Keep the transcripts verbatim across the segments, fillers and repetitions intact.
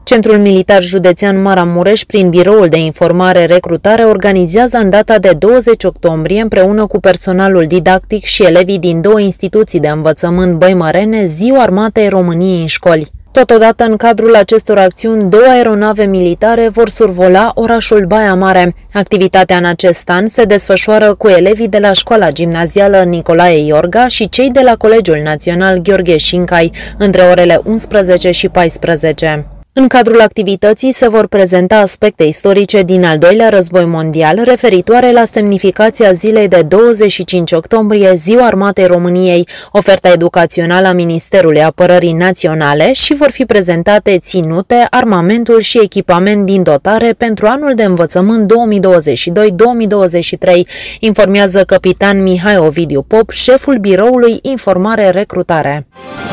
Centrul Militar Județean Maramureș, prin Biroul de Informare Recrutare, organizează în data de douăzeci octombrie, împreună cu personalul didactic și elevii din două instituții de învățământ băimărene, Ziua Armatei României în școli. Totodată, în cadrul acestor acțiuni, două aeronave militare vor survola orașul Baia Mare. Activitatea în acest an se desfășoară cu elevii de la Școala Gimnazială Nicolae Iorga și cei de la Colegiul Național Gheorghe Șincai, între orele unsprezece și paisprezece. În cadrul activității se vor prezenta aspecte istorice din al doilea război mondial referitoare la semnificația zilei de douăzeci și cinci octombrie, Ziua Armatei României, oferta educațională a Ministerului Apărării Naționale și vor fi prezentate ținute, armamentul și echipament din dotare pentru anul de învățământ două mii douăzeci și doi două mii douăzeci și trei, informează capitan Mihai Ovidiu Pop, șeful Biroului Informare Recrutare.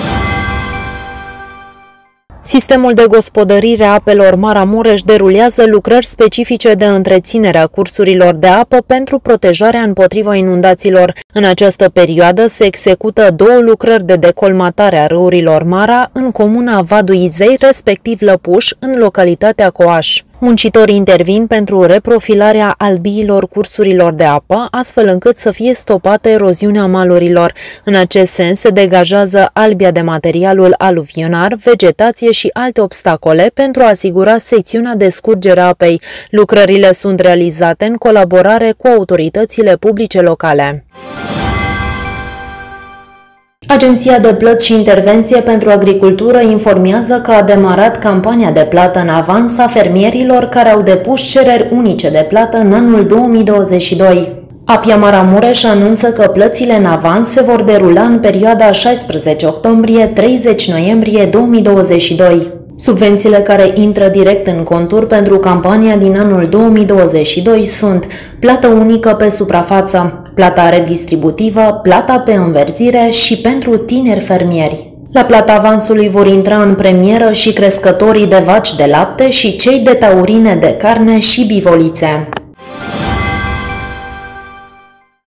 Sistemul de gospodărire a apelor Maramureș derulează lucrări specifice de întreținere a cursurilor de apă pentru protejarea împotriva inundațiilor. În această perioadă se execută două lucrări de decolmatare a râurilor Mara în comuna Vadu Izei, respectiv Lăpuș, în localitatea Coaș. Muncitorii intervin pentru reprofilarea albiilor cursurilor de apă, astfel încât să fie stopată eroziunea malurilor. În acest sens se degajează albia de materialul aluvionar, vegetație și alte obstacole pentru a asigura secțiunea de scurgere a apei. Lucrările sunt realizate în colaborare cu autoritățile publice locale. Agenția de Plăți și Intervenție pentru Agricultură informează că a demarat campania de plată în avans a fermierilor care au depus cereri unice de plată în anul două mii douăzeci și doi. Apia Maramureș anunță că plățile în avans se vor derula în perioada șaisprezece octombrie - treizeci noiembrie două mii douăzeci și doi. Subvențiile care intră direct în conturi pentru campania din anul două mii douăzeci și doi sunt plată unică pe suprafață, plata redistributivă, plata pe înverzire și pentru tineri fermieri. La plata avansului vor intra în premieră și crescătorii de vaci de lapte și cei de taurine de carne și bivolițe.